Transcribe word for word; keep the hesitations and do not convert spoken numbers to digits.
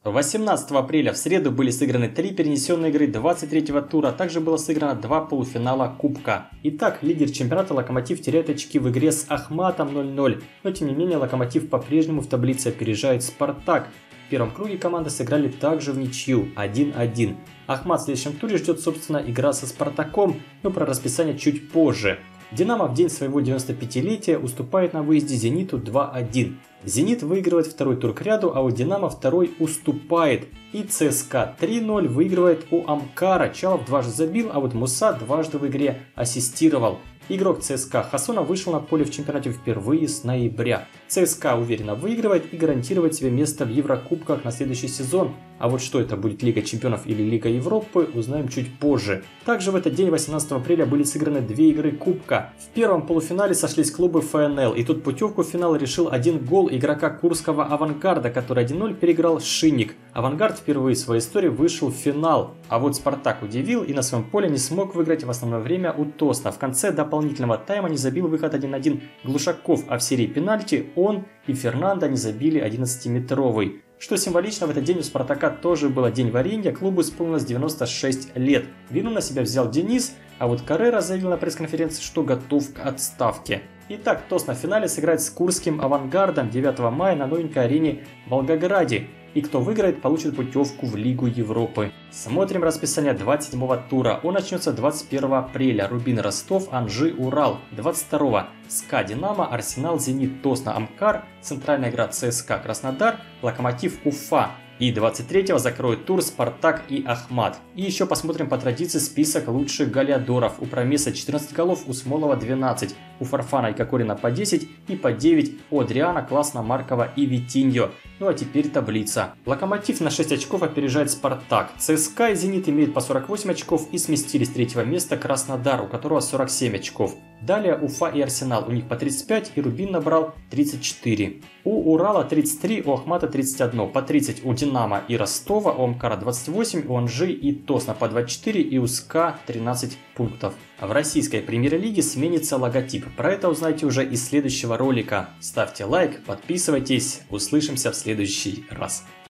восемнадцатого апреля в среду были сыграны три перенесенные игры двадцать третьего тура, а также было сыграно два полуфинала Кубка. Итак, лидер чемпионата Локомотив теряет очки в игре с Ахматом ноль ноль, но тем не менее Локомотив по-прежнему в таблице опережает Спартак. В первом круге команды сыграли также в ничью один один. Ахмат в следующем туре ждет, собственно, игра со Спартаком, но про расписание чуть позже. Динамо в день своего девяносто пятилетия уступает на выезде Зениту два один. Зенит выигрывает второй тур к ряду, а у Динамо второй уступает. И ЦСКА три ноль выигрывает у Амкара. Чалов дважды забил, а вот Муса дважды в игре ассистировал. Игрок ЦСКА Хасонов вышел на поле в чемпионате впервые с ноября. ЦСКА уверенно выигрывает и гарантирует себе место в Еврокубках на следующий сезон. А вот что это будет, Лига Чемпионов или Лига Европы, узнаем чуть позже. Также в этот день, восемнадцатого апреля, были сыграны две игры Кубка. В первом полуфинале сошлись клубы ФНЛ, и тут путевку в финал решил один гол игрока Курского Авангарда, который один ноль переиграл Шинник. Авангард впервые в своей истории вышел в финал. А вот Спартак удивил и на своем поле не смог выиграть в основное время у Тосна. В конце дополнительного тайма не забил выход один один Глушаков, а в серии пенальти он и Фернандо не забили одиннадцатиметровый. Что символично, в этот день у Спартака тоже был день варенья, клубу исполнилось девяносто шесть лет. Вину на себя взял Денис, а вот Каррера заявил на пресс-конференции, что готов к отставке. Итак, Тосн в финале сыграет с Курским Авангардом девятого мая на новенькой арене в Волгограде. И кто выиграет, получит путевку в Лигу Европы. Смотрим расписание двадцать седьмого тура. Он начнется двадцать первого апреля. Рубин Ростов, Анжи, Урал. двадцать второго СКА Динамо, Арсенал, Зенит, Тосна, Амкар. Центральная игра ЦСКА Краснодар, Локомотив Уфа. И двадцать третьего закроет тур Спартак и Ахмат. И еще посмотрим по традиции список лучших голеадоров. У Промеса четырнадцать голов, у Смолова двенадцать, у Фарфана и Кокорина по десять и по девять у Адриана, Класна, Маркова и Витиньо. Ну а теперь таблица. Локомотив на шесть очков опережает Спартак. ЦСКА и Зенит имеют по сорок восемь очков и сместились с третьего места Краснодар, у которого сорок семь очков. Далее Уфа и Арсенал, у них по тридцать пять, и Рубин набрал тридцать четыре. У Урала тридцать три, у Ахмата тридцать один, по тридцать у Динамо и Ростова, у Амкара двадцать восемь, у Анжи и Тосна по двадцать четыре и у СКА тринадцать пунктов. В российской премьер-лиге сменится логотип. Про это узнаете уже из следующего ролика. Ставьте лайк, подписывайтесь, услышимся в следующий раз.